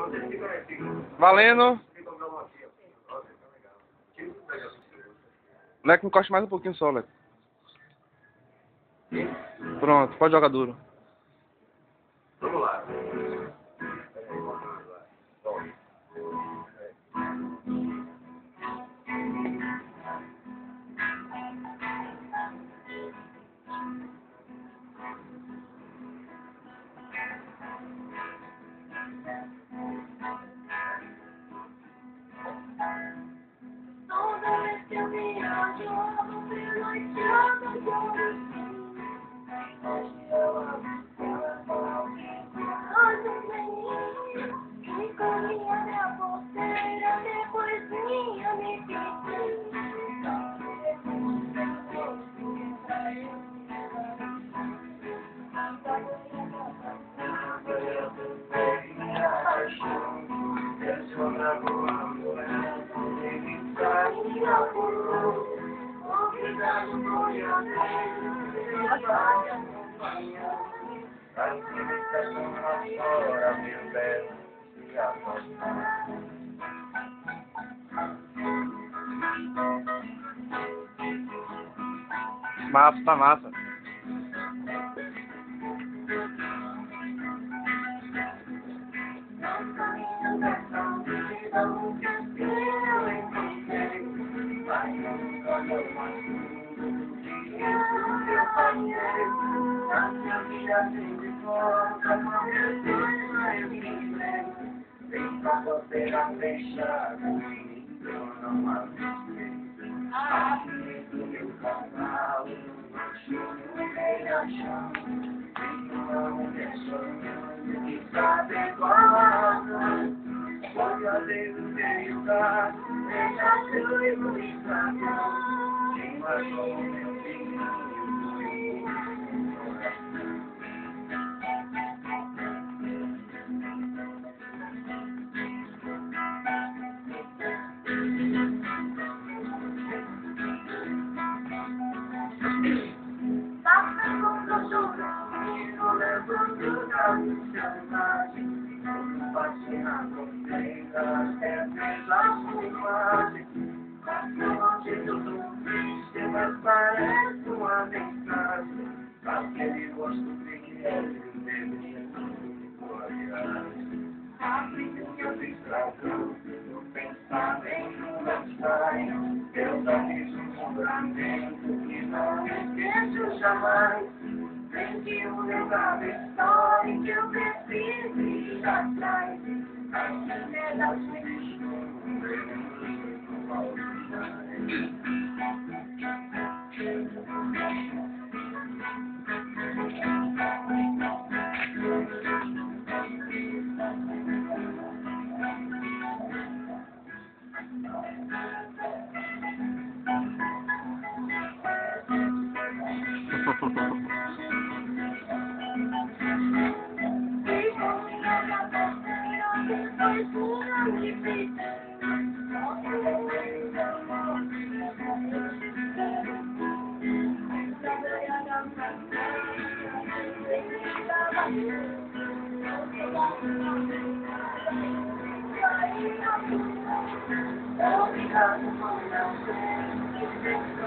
Valendo. Leco, encoste mais um pouquinho só, Leco. Pronto, pode jogar duro. Vamos lá. Toda vez que eu viajo, eu amo pela estrada de ouro. Hoje eu amo pela olha menino, me caminha minha porteira, depois minha me pediu. Obrigado por me Massa, tá massa. Vem pra porteira fechada, então não há respeito. Aqui do meu canal, no meio da chão. Tem uma mulher sonhando que sabe qual a razão. Olha desde o meio da, deixa seu iluminação. Quem marcou meu filho, levando da selvagem, bate na fronteira, é pela fumagem. Bate longe do triste, mas parece uma mensagem. Aquele rosto brilhante, a filhinha do estragão, o pensamento não sai. Eu já fiz um juramento que não esqueço jamais. Vem que o levar da história que eu preciso ir atrás. Assim é da gente. Obrigado por não ser